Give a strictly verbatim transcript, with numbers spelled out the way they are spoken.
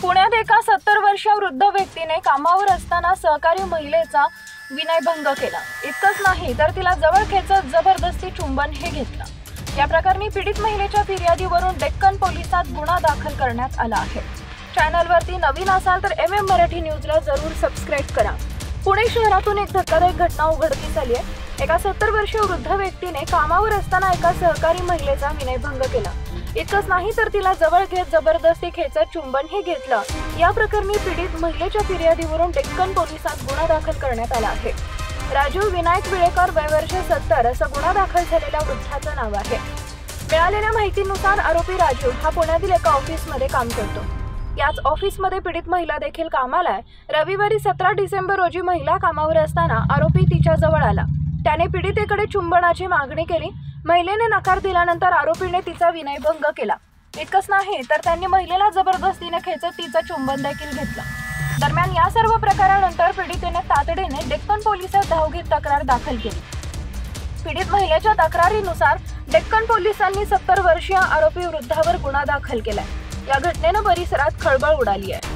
पुण्यात एका सत्तर वर्षीय वृद्ध व्यक्तीने कामावर असताना सहकारी महिलेचा विनयभंग केला। इतकंच नाही तर तिला जवळ खेचत जबरदस्ती चुंबन हे घेतलं। या प्रकरणी पीडित महिलेच्या फिर्यादीवरून डेक्कन पोलिसात गुन्हा दाखल करण्यात आला आहे। चॅनलवरती नवीन असाल तर एम एम मराठी न्यूजला जरूर सबस्क्राईब करा। पुणे शहरातून एक धक्कादायक घटना उघडकीस आली आहे। एका सत्तर वर्षीय वृद्ध व्यक्तीने कामावर असताना एका सहकारी महिलेचा विनयभंग केला। इतकंच नाही तर तिला जवळ घेत जबरदस्ती खेचत चुंबन हे घेतलं। या प्रकरणी पीडित महिलेच्या फिर्यादीवरून डेक्कन पोलिसात गुन्हा दाखल करण्यात आला आहे। राजू विनायक विळेकर वय वर्ष सत्तर असं गुन्हा दाखल झालेल्या वृद्धाचं नाव आहे। मिळालेल्या माहितीनुसार आरोपी राजू हा पुण्यातील एका ऑफिसमध्ये काम करतो। याच ऑफिसमध्ये पीडित महिला देखील कामाला आहे। रविवारी सतरा डिसेंबर रोजी महिला कामावर असताना आरोपी तिच्या जवळ आला। त्याने पीडितेकडे चुंबनाची मागणी केली। महिलेने नकार दिल्यानंतर आरोपीने तिचा विनयभंग केला। इतकंच नाही तर त्यांनी महिलेला जबरदस्तीने खेचत तिचं चुंबन देखील घेतलं। दरम्यान या सर्व प्रकारानंतर पीडितेने तातडीने डेक्कन पोलिसात धाव घेत तक्रार दाखल केली। पीडित महिलेच्या तक्रारीनुसार डेक्कन पोलिसांनी सत्तर वर्षीय आरोपी वृद्धावर गुन्हा दाखल केलाय। या घटनेनं परिसरात खळबळ उडाली आहे।